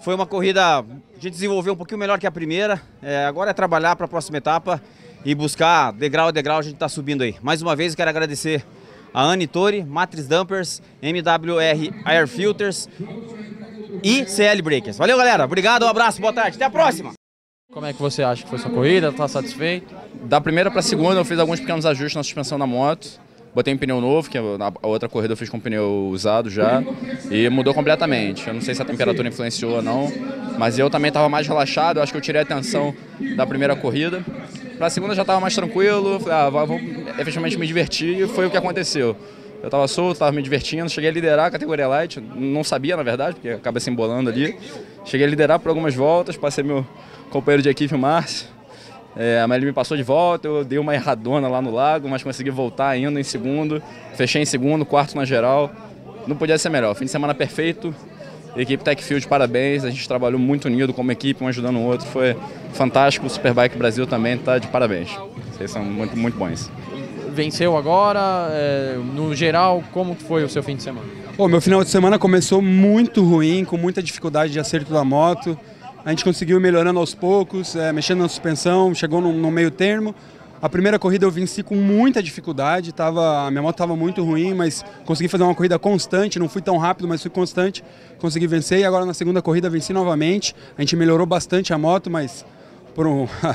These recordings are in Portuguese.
Foi uma corrida, a gente desenvolveu um pouquinho melhor que a primeira. Agora é trabalhar para a próxima etapa e buscar degrau a degrau, a gente está subindo aí. Mais uma vez, quero agradecer a Anne Tori, Matrix Dampers, MWR Air Filters e CL Breakers. Valeu, galera. Obrigado, um abraço, boa tarde. Até a próxima. Como é que você acha que foi sua corrida? Tá satisfeito? Da primeira para a segunda eu fiz alguns pequenos ajustes na suspensão da moto. Botei um pneu novo, que a outra corrida eu fiz com pneu usado já, e mudou completamente. Eu não sei se a temperatura influenciou ou não, mas eu também estava mais relaxado, eu acho que eu tirei a tensão da primeira corrida. Para a segunda já estava mais tranquilo, falei, vou efetivamente me divertir, e foi o que aconteceu. Eu estava solto, estava me divertindo, cheguei a liderar a categoria Light, não sabia na verdade, porque acaba se embolando ali. Cheguei a liderar por algumas voltas, passei meu companheiro de equipe, o Márcio. Mas ele me passou de volta, eu dei uma erradona lá no lago, mas consegui voltar ainda em segundo. Fechei em segundo, quarto na geral. Não podia ser melhor. Fim de semana perfeito. Equipe Techfield, parabéns. A gente trabalhou muito unido como equipe, um ajudando o outro. Foi fantástico. O Superbike Brasil também está de parabéns. Vocês são muito, muito bons. Venceu agora. No geral, como foi o seu fim de semana? Meu final de semana começou muito ruim, com muita dificuldade de acerto da moto. A gente conseguiu ir melhorando aos poucos, mexendo na suspensão, chegou no meio termo. A primeira corrida eu venci com muita dificuldade, a minha moto estava muito ruim, mas consegui fazer uma corrida constante, não fui tão rápido, mas fui constante, consegui vencer. E agora na segunda corrida venci novamente, a gente melhorou bastante a moto, mas por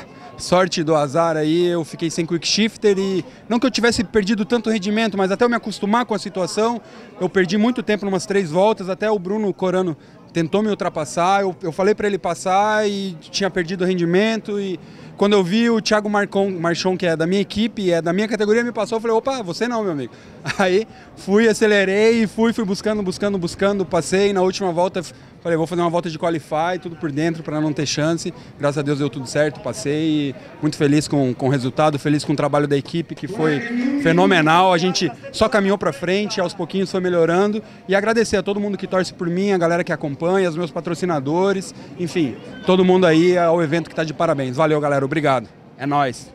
sorte do azar aí eu fiquei sem quick shifter e não que eu tivesse perdido tanto rendimento, mas até eu me acostumar com a situação, eu perdi muito tempo, umas 3 voltas, até o Bruno Corano tentou me ultrapassar, eu falei para ele passar e tinha perdido o rendimento e quando eu vi o Thiago Marchon, que é da minha equipe, é da minha categoria, me passou, eu falei, opa, você não, meu amigo. Aí acelerei e fui buscando, passei, na última volta falei, vou fazer uma volta de qualify, tudo por dentro para não ter chance, graças a Deus deu tudo certo, passei, muito feliz com o resultado, feliz com o trabalho da equipe, que foi fenomenal, a gente só caminhou para frente, aos pouquinhos foi melhorando, e agradecer a todo mundo que torce por mim, a galera que acompanha, os meus patrocinadores, enfim, todo mundo aí ao evento que está de parabéns. Valeu, galera, obrigado, é nóis.